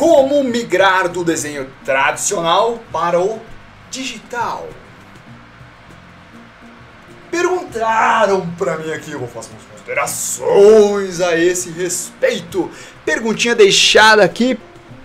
Como migrar do desenho tradicional para o digital? Perguntaram pra mim aqui, eu vou fazer umas considerações a esse respeito. Perguntinha deixada aqui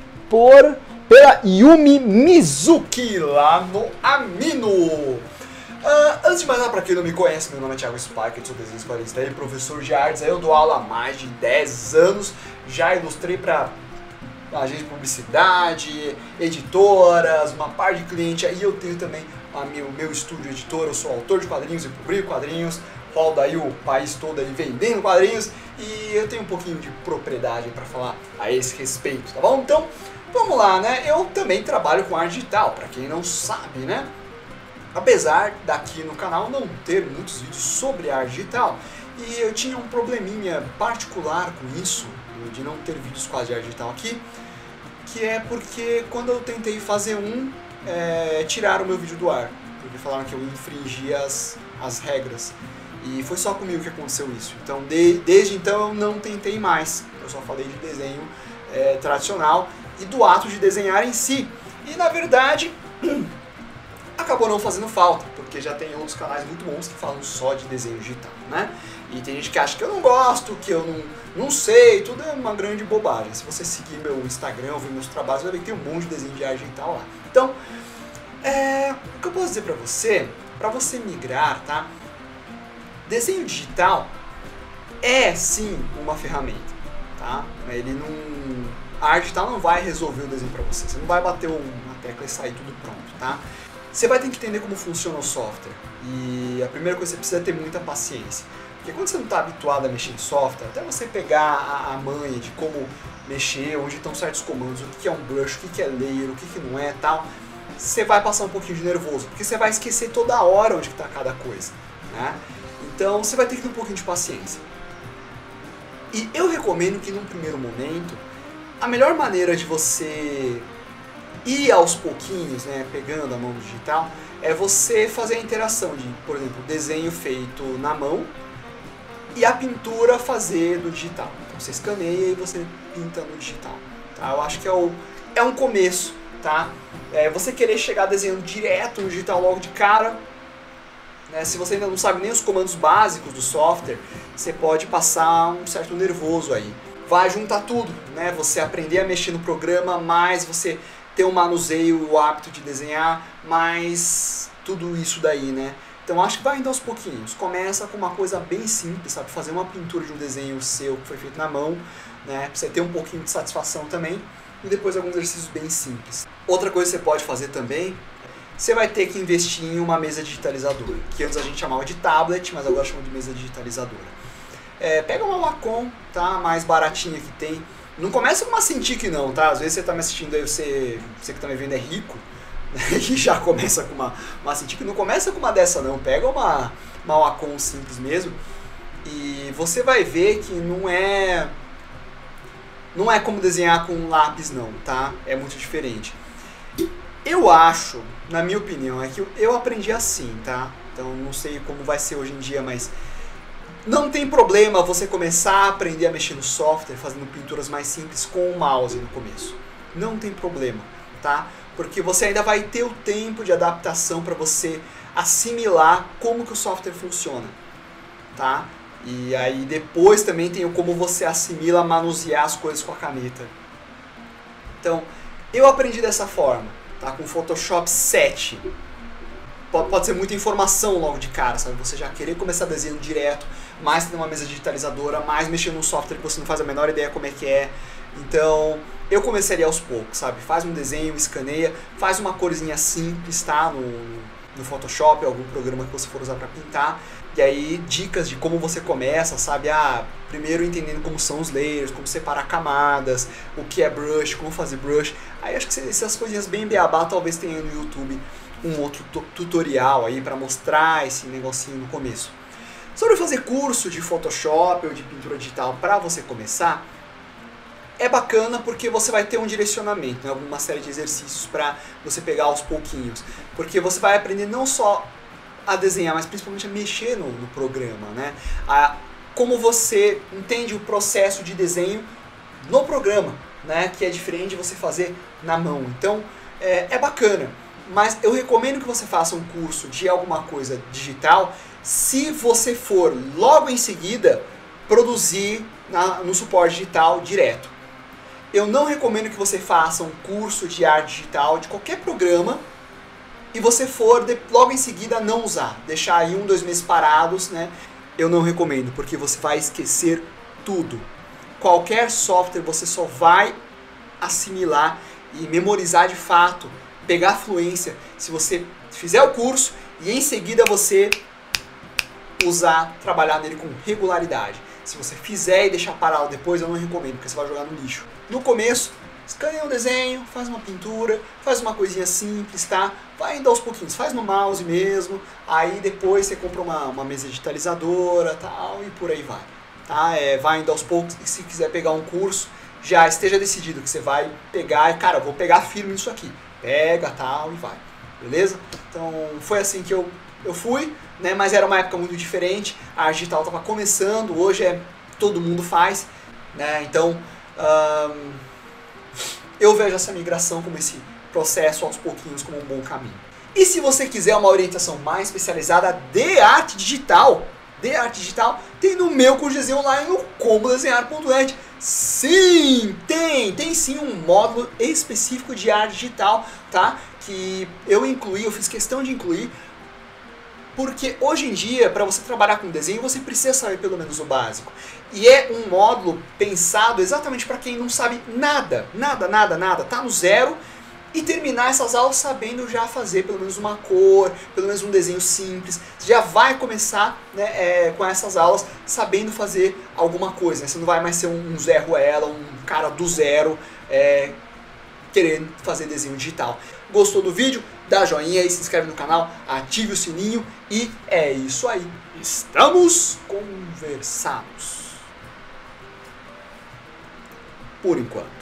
pela Yumi Mizuki, lá no Amino. Antes de mais nada, pra quem não me conhece, meu nome é Thiago Spike, eu sou desenhista, quadrinista e professor de artes. Eu dou aula há mais de 10 anos, já ilustrei pra agência de publicidade, editoras, uma par de clientes. Aí eu tenho também o meu estúdio editor, eu sou autor de quadrinhos e publico quadrinhos, rodo aí o país todo aí vendendo quadrinhos, e eu tenho um pouquinho de propriedade para falar a esse respeito, tá bom? Então, vamos lá, né? Eu também trabalho com arte digital, para quem não sabe, né? Apesar daqui no canal não ter muitos vídeos sobre arte digital, e eu tinha um probleminha particular com isso, de não ter vídeos quase de arte digital aqui, que é porque quando eu tentei fazer tiraram o meu vídeo do ar, porque falaram que eu infringia as regras, e foi só comigo que aconteceu isso. Então desde então eu não tentei mais, eu só falei de desenho tradicional e do ato de desenhar em si, e na verdade acabou não fazendo falta, porque já tem outros canais muito bons que falam só de desenho digital, né? E tem gente que acha que eu não gosto, que eu não sei, tudo é uma grande bobagem. Se você seguir meu Instagram, ver meus trabalhos, vai ver que tem um monte de desenho de arte digital lá. Então, o que eu posso dizer pra você migrar, tá? Desenho digital é sim uma ferramenta, tá? A arte digital não vai resolver o desenho pra você, você não vai bater uma tecla e sair tudo pronto, tá? Você vai ter que entender como funciona o software, e a primeira coisa que você precisa é ter muita paciência. Porque quando você não está habituado a mexer em software, até você pegar a manha de como mexer, onde estão certos comandos, o que é um brush, o que é layer, o que não é tal, você vai passar um pouquinho de nervoso, porque você vai esquecer toda hora onde está cada coisa, né? Então você vai ter que ter um pouquinho de paciência. E eu recomendo que num primeiro momento, a melhor maneira de você ir aos pouquinhos, né, pegando a mão do digital, é você fazer a interação de, por exemplo, desenho feito na mão, e a pintura fazer do digital. Então você escaneia e você pinta no digital. Tá? Eu acho que é um começo. Tá? Você querer chegar desenhando direto no digital logo de cara, né? Se você ainda não sabe nem os comandos básicos do software, você pode passar um certo nervoso aí. Vai juntar tudo, né? Você aprender a mexer no programa, mais você ter um manuseio e o hábito de desenhar, mais tudo isso daí, né? Então acho que vai indo aos pouquinhos. Começa com uma coisa bem simples, sabe? Fazer uma pintura de um desenho seu que foi feito na mão, né? Pra você ter um pouquinho de satisfação também. E depois alguns exercícios bem simples. Outra coisa que você pode fazer também, você vai ter que investir em uma mesa digitalizadora, que antes a gente chamava de tablet, mas agora chama de mesa digitalizadora. Pega uma Wacom, tá? Mais baratinha que tem. Não começa com uma Cintiq não, tá? Às vezes você tá me assistindo aí, você que tá me vendo é rico, e já começa com uma Cintiq, não começa com uma dessa não, pega uma Wacom simples mesmo, e você vai ver que não é como desenhar com lápis não, tá? É muito diferente. Eu acho, na minha opinião, é que eu aprendi assim, tá? Então não sei como vai ser hoje em dia, mas não tem problema você começar a aprender a mexer no software fazendo pinturas mais simples com o mouse no começo. Não tem problema, tá? Porque você ainda vai ter o tempo de adaptação para você assimilar como que o software funciona, tá? E aí depois também tem como você assimila manusear as coisas com a caneta. Então, eu aprendi dessa forma, tá? Com Photoshop 7. Pode ser muita informação logo de cara, sabe? Você já querer começar desenhando direto, mais ter uma mesa digitalizadora, mais mexer num software que você não faz a menor ideia como é que é. Então, eu começaria aos poucos, sabe? Faz um desenho, escaneia, faz uma corzinha simples, tá? No Photoshop, algum programa que você for usar para pintar. E aí, dicas de como você começa, sabe? Primeiro entendendo como são os layers, como separar camadas, o que é brush, como fazer brush. Aí acho que essas coisinhas bem beabá talvez tenha no YouTube um outro tutorial aí para mostrar esse negocinho no começo. Sobre fazer curso de Photoshop ou de pintura digital para você começar, é bacana porque você vai ter um direcionamento, né? Uma série de exercícios para você pegar aos pouquinhos. Porque você vai aprender não só a desenhar, mas principalmente a mexer no programa, né? Como você entende o processo de desenho no programa, né, que é diferente de você fazer na mão. Então, é bacana, mas eu recomendo que você faça um curso de alguma coisa digital se você for logo em seguida produzir no suporte digital direto. Eu não recomendo que você faça um curso de arte digital de qualquer programa e você for logo em seguida não usar, deixar aí 1, 2 meses parados, né? Eu não recomendo, porque você vai esquecer tudo. Qualquer software você só vai assimilar e memorizar de fato, pegar fluência, se você fizer o curso e em seguida você trabalhar nele com regularidade. Se você fizer e deixar parado depois, eu não recomendo, porque você vai jogar no lixo. No começo, escaneia um desenho, faz uma pintura, faz uma coisinha simples, tá? Vai indo aos pouquinhos, faz no mouse mesmo, aí depois você compra uma mesa digitalizadora, tal, e por aí vai. Tá? Vai indo aos poucos, e se quiser pegar um curso, já esteja decidido que você vai pegar, e cara, eu vou pegar firme nisso aqui. Pega, tal, e vai. Beleza? Então, foi assim que eu fui, né? Mas era uma época muito diferente, a arte digital estava começando, hoje todo mundo faz, né? Então, eu vejo essa migração como esse processo aos pouquinhos como um bom caminho. E se você quiser uma orientação mais especializada de arte digital, tem no meu curso de desenho online no combodesenhar.net. Sim, tem sim um módulo específico de arte digital, tá? Que eu fiz questão de incluir, porque hoje em dia, para você trabalhar com desenho, você precisa saber pelo menos o básico. E é um módulo pensado exatamente para quem não sabe nada, tá no zero, e terminar essas aulas sabendo já fazer pelo menos uma cor, pelo menos um desenho simples. Você já vai começar, né, com essas aulas sabendo fazer alguma coisa, né? Você não vai mais ser um Zé Ruela, um cara do zero, querendo fazer desenho digital. Gostou do vídeo? Dá joinha aí, se inscreve no canal, ative o sininho e é isso aí. Estamos conversados. Por enquanto.